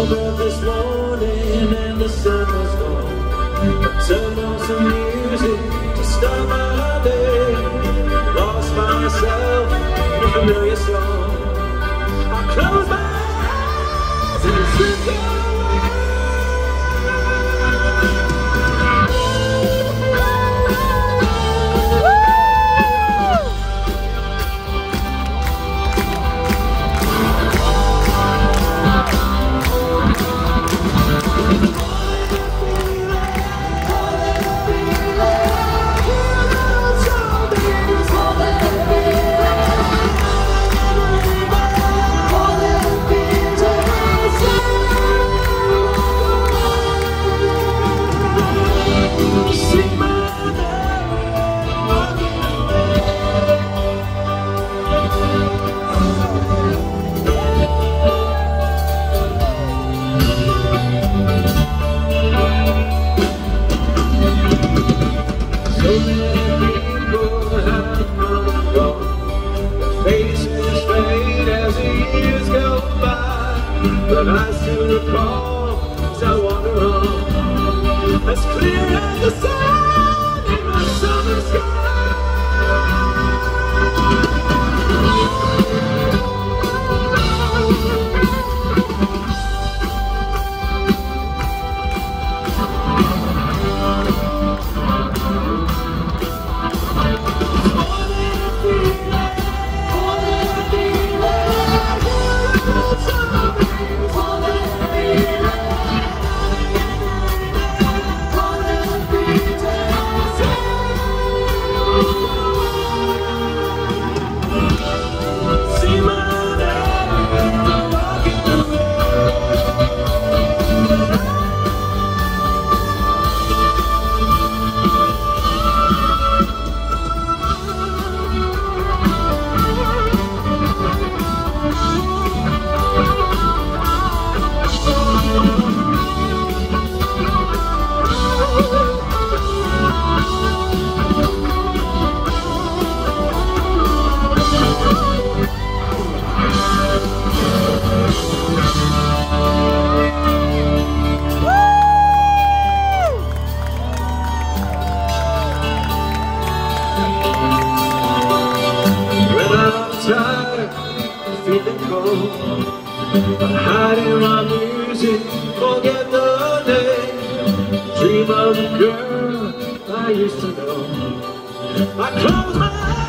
woke up this morning and the sun was gone. I turned on some music to start my day. Lost myself in a familiar song. I close my eyes and slip away. So many people have come and gone. Their faces fade as the years go by, but I still recall as I wander on, as clear as the sun in my summer sky. Tired, feeling cold, I hide in my music, forget the day, dream of a girl I used to know. I close my eyes.